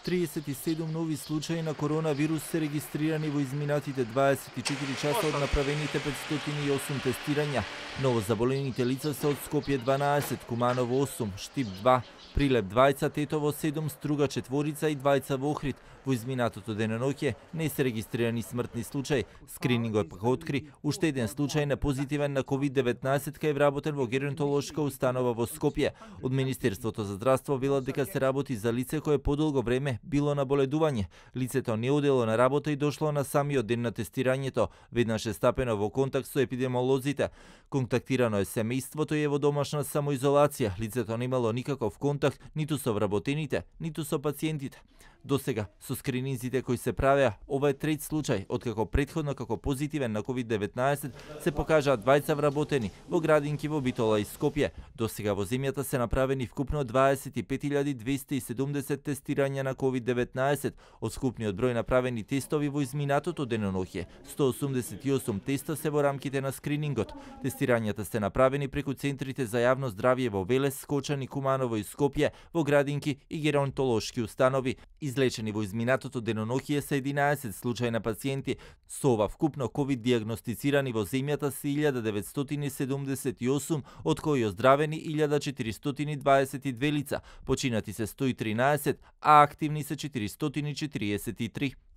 37 нови случаи на коронавирус се регистрирани во изминатите 24 часа од направените 508 тестирања. Новозаболените лица се од Скопје 12, Куманово 8, Штип 2, Прилеп 2, Тетово 7, Струга 4 и 2 во Охрид. Во изминатото деноноќе не се регистрирани смртни случаи. Скринингот пак откри уште еден случај на позитивен на COVID-19 кај вработен во геронтолошка установа во Скопје. Од Министерството за здравство велат дека се работи за лице кое подолго време било на боледување. Лицето не одело на работа и дошло на самиот ден на тестирањето. Веднаш е стапено во контакт со епидемиолозите. Контактирано е семејството и е во домашна самоизолација. Лицето не имало никаков контакт ниту со вработените, ниту со пациентите. Досега, со скрининзите кои се правеа, ова е трет случај, откако претходно како позитивен на COVID-19 се покажаа 2 вработени во градинки во Битола и Скопје. Досега во земјата се направени вкупно 25.270 тестирања на COVID-19. Од скупниот број направени тестови во изминатото деноноќе, 188 теста се во рамките на скринингот. Тестирањата се направени преку центрите за јавно здравје во Велес, Скочани, Куманово и Скопје, во градинки и геронтолошки установи. Излечени во изминатото деноноќие се 11 случаи на пациенти. Со ова вкупно ковид диагностицирани во земјата се 1978, од кои оздравени 1422 лица, починати се 113, а активни се 443.